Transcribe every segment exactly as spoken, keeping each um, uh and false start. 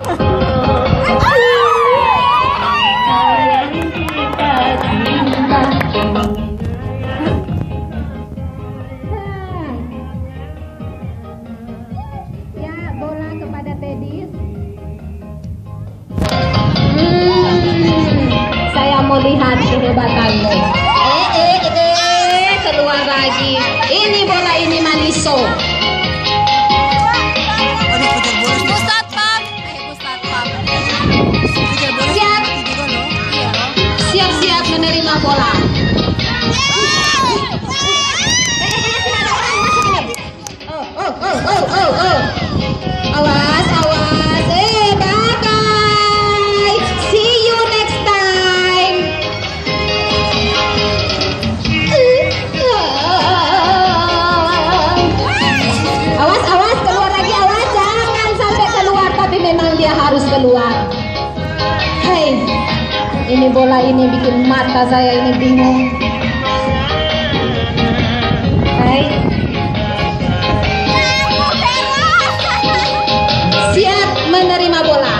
Lihat kehebatanmu. Eh, eh, eh, keluar lagi. Ini bola ini Maniso. Pusat Pam. Eh, pusat Pam. Siap. Siap-siap menerima bola. Oh, oh, oh, oh, oh, oh. Awas, awas. Eh, bye-bye. See you next time. Awas, awas, keluar lagi, awas, jangan sampai keluar, tapi memang dia harus keluar. Hei, ini bola ini bikin mata saya ini bingung. Hei, siap menerima bola.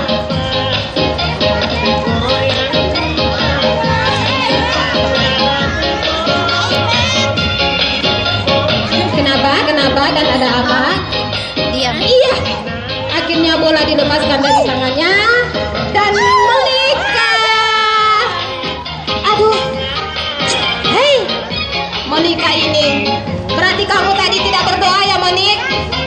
Kenapa? Kenapa? Dan ada apa? Diam. Iya. Akhirnya bola dilepaskan dari tangannya dan Monica. Aduh. Hei, Monica ini. Berarti kamu tadi tidak berdoa ya, Monik?